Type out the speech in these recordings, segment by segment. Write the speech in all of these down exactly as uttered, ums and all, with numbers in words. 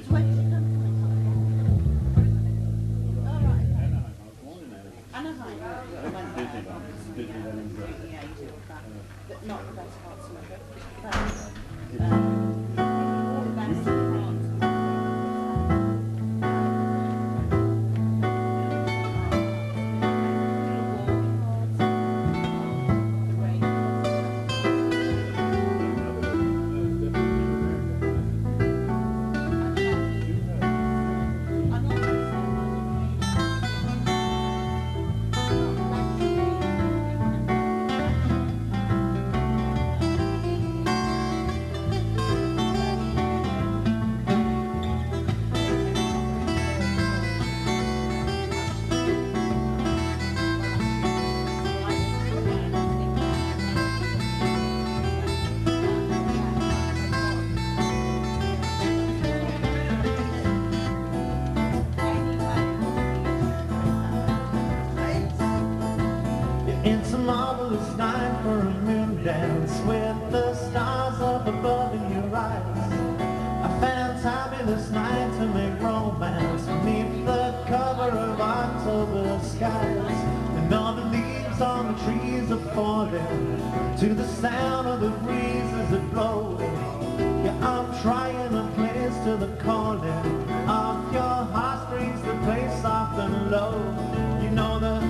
It's a marvelous night for a moon dance with the stars up above in your eyes. I found time in this night to make romance beneath the cover of October skies. And all the leaves on the trees are falling to the sound of the breezes that blow. Yeah, I'm trying to place to the calling of your heartstrings that play soft and low. You know the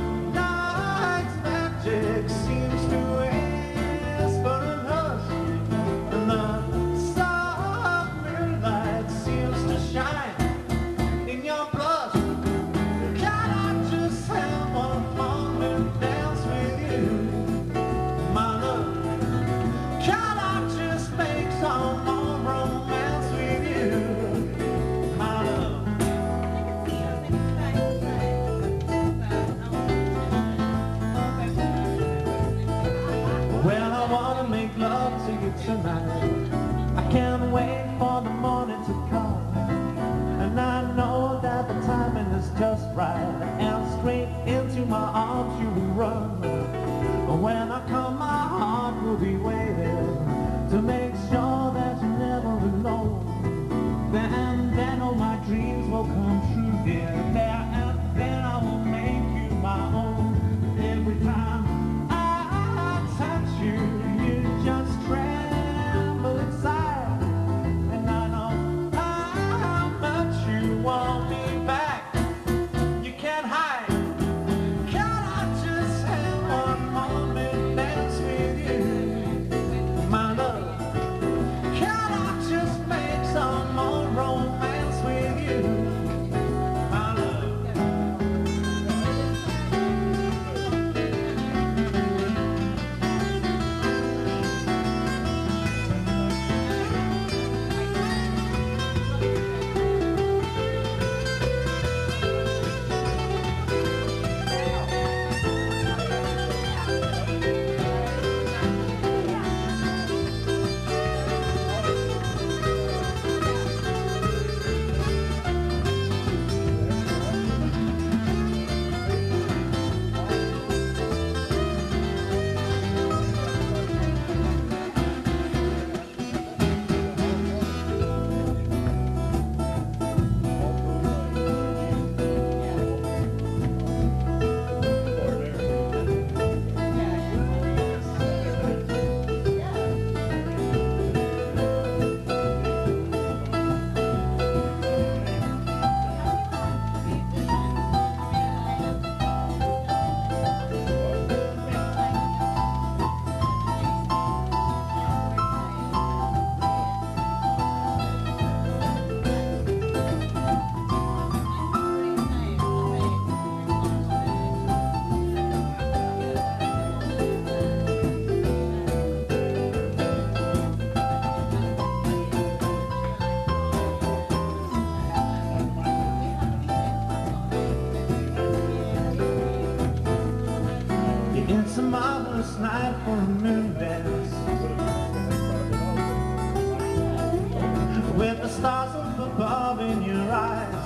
seems to whisper and hush, and the soft moonlight seems to shine in your blush. Can I just have one moment dance with you, my love? Can I just make some more romance with you, my love? Well, I want to make love to you tonight. I can't wait for the morning to come. And I know that the timing is just right, and straight into my arms you will run. When I come, my heart will be waiting to make sure that you're never alone. Then, then all my dreams will come true, dear. There and then I will make you my own. Every time you, you just tremble inside, and I know how much you want me back. You can't hide. Can I just have one moment dance with you, my love? Can I just make some more romance with you, my love? It's a marvelous night for a moon dance with the stars up above in your eyes.